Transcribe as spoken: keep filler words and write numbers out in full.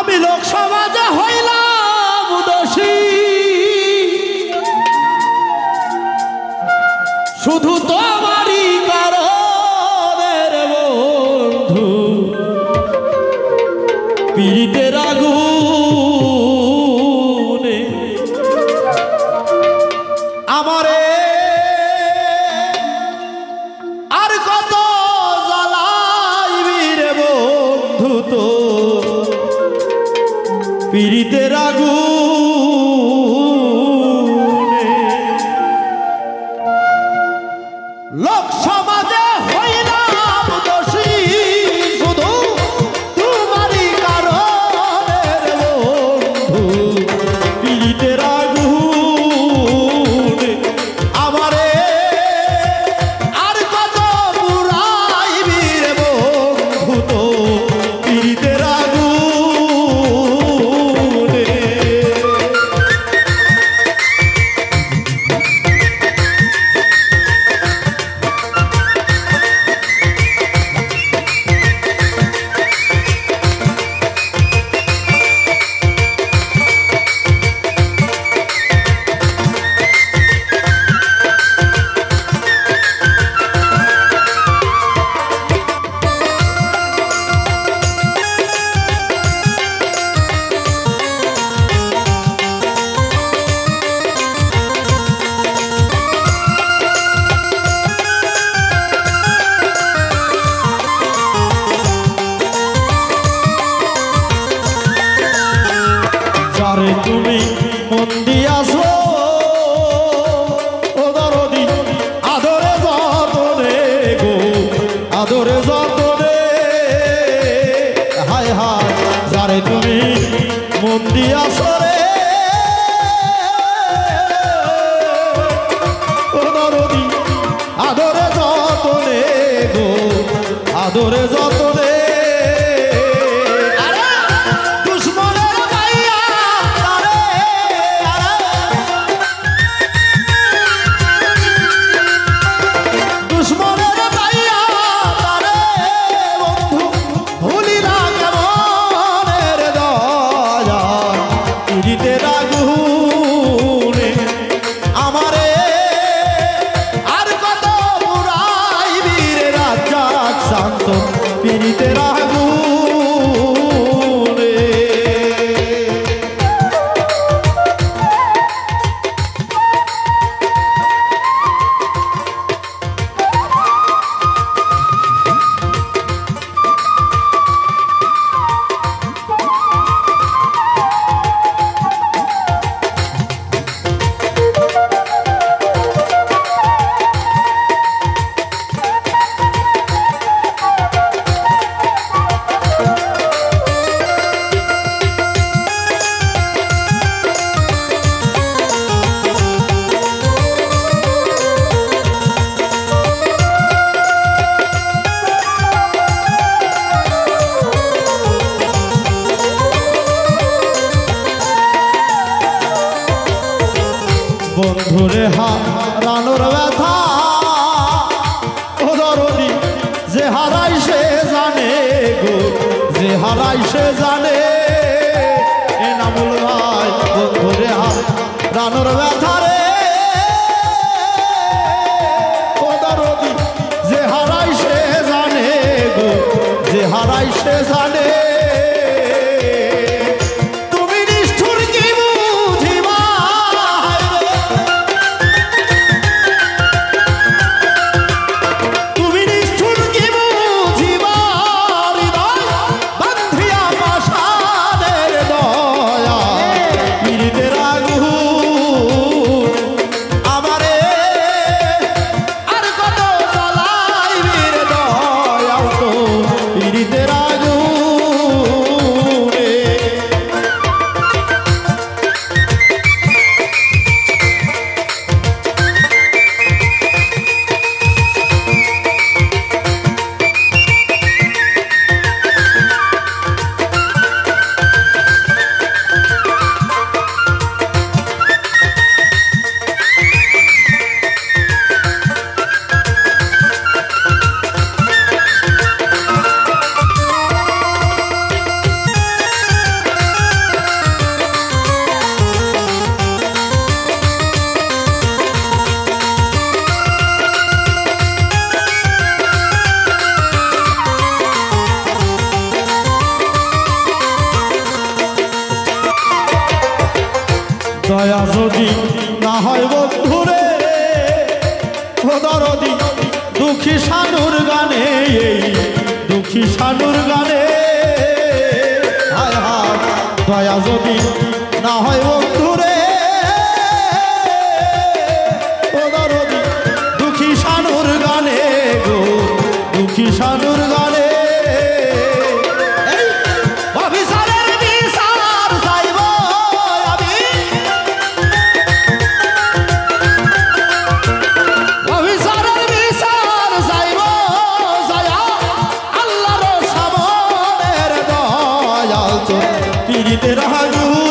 আমি লোক সমাজে হইলাম দোষী, শুধু তোমারই কারণে রে বন্ধু, পীড়িতের আগুনে আমারে আর কত জ্বালাইবি রে বন্ধু, তো পীড়িতের আগুনে লোক সমাজে হইলাম দোষী, শুধু তোমারই কারণে রে বন্ধু, পীড়িতের আগুনে আমারে আর কত পুরাইবি রে বন্ধু, তো পীড়িতের আগুনে। যারে তুমি মন দিয়াছো ও দরদি, আদরে যতনে গো, আদরে যতনে, হায় হায় যারে তুমি মন দিয়াছো রে ও দরদি, আদরে যতনে গো, আদরে যতনে, পীড়িতের আগুনে আমারে আর কত পুরাইবি রে রাজ্জাক শান্ত, পীড়িতের আগুনে। বন্ধুরে হারানোর ব্যথা ও দরদি, যে হারাই সে জানে গো, যে হারাই সে জানে, এ নামুল ভাই বন্ধুরে হারানোর ব্যথা রে ও দরদি, যে হারাই সে জানে গো, যে হারাই সে জানে। দয়া যদি না হয় বন্ধুরে ও দরদি দুঃখী সানুর গানে এই দুঃখী সানুর গানে হায় হায় দয়া যদি না হয় বন্ধুরে ও দরদি দুঃখী সানুর গানে গো দুঃখী সানুর গানে तेरा